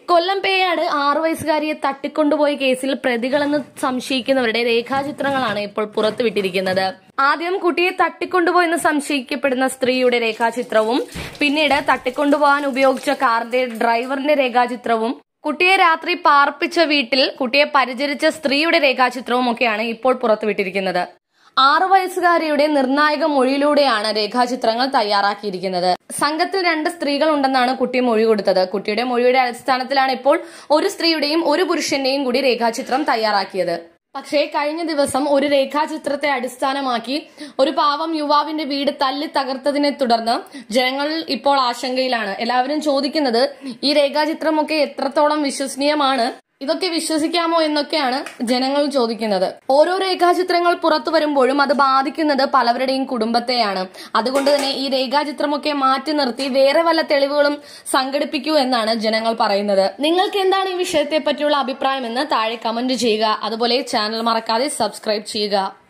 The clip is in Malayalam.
കൊല്ലം പേയാട് 6 വയസ്സുകാരിയെ തട്ടിക്കൊണ്ടുപോയ കേസിൽ പ്രതികളെന്ന് സംശയിക്കുന്നവരുടെ രേഖാചിത്രങ്ങളാണ് ഇപ്പോൾ പുറത്തുവിട്ടിരിക്കുന്നത്. ആദ്യം കുട്ടിയെ തട്ടിക്കൊണ്ടുപോയെന്ന് സംശയിക്കപ്പെടുന്ന സ്ത്രീയുടെ രേഖാചിത്രവും പിന്നീട് തട്ടിക്കൊണ്ടുപോകാൻ ഉപയോഗിച്ച കാറിന്റെ ഡ്രൈവറിന്റെ രേഖാചിത്രവും കുട്ടിയെ രാത്രി പാർപ്പിച്ച വീട്ടിൽ കുട്ടിയെ പരിചരിച്ച സ്ത്രീയുടെ രേഖാചിത്രവും ഒക്കെയാണ് ഇപ്പോൾ പുറത്തുവിട്ടിരിക്കുന്നത്. 6 വയസ്സുകാരിയുടെ നിർണായക മൊഴിയിലൂടെയാണ് രേഖാചിത്രങ്ങൾ തയ്യാറാക്കിയിരിക്കുന്നത്. സംഘത്തിൽ 2 സ്ത്രീകൾ ഉണ്ടെന്നാണ് കുട്ടി മൊഴി കൊടുത്തത്. കുട്ടിയുടെ മൊഴിയുടെ അടിസ്ഥാനത്തിലാണ് ഇപ്പോൾ ഒരു സ്ത്രീയുടെയും ഒരു പുരുഷന്റെയും കൂടി രേഖാചിത്രം തയ്യാറാക്കിയത്. പക്ഷേ കഴിഞ്ഞ ദിവസം ഒരു രേഖാചിത്രത്തെ അടിസ്ഥാനമാക്കി ഒരു പാവം യുവാവിന്റെ വീട് തല്ലി തകർത്തതിനെ തുടർന്ന് ജനങ്ങൾ ഇപ്പോൾ ആശങ്കയിലാണ്. എല്ലാവരും ചോദിക്കുന്നത് ഈ രേഖാചിത്രമൊക്കെ എത്രത്തോളം വിശ്വസനീയമാണ്, ഇതൊക്കെ വിശ്വസിക്കാമോ എന്നൊക്കെയാണ് ജനങ്ങൾ ചോദിക്കുന്നത്. ഓരോ രേഖാചിത്രങ്ങൾ പുറത്തു വരുമ്പോഴും അത് ബാധിക്കുന്നത് പലവരുടെയും കുടുംബത്തെയാണ്. അതുകൊണ്ട് തന്നെ ഈ രേഖാചിത്രമൊക്കെ മാറ്റി നിർത്തി വേറെ വല്ല തെളിവുകളും സംഘടിപ്പിക്കൂ എന്നാണ് ജനങ്ങൾ പറയുന്നത്. നിങ്ങൾക്ക് എന്താണ് ഈ വിഷയത്തെ പറ്റിയുള്ള അഭിപ്രായം എന്ന് താഴെ കമന്റ് ചെയ്യുക. അതുപോലെ ചാനൽ മറക്കാതെ സബ്സ്ക്രൈബ് ചെയ്യുക.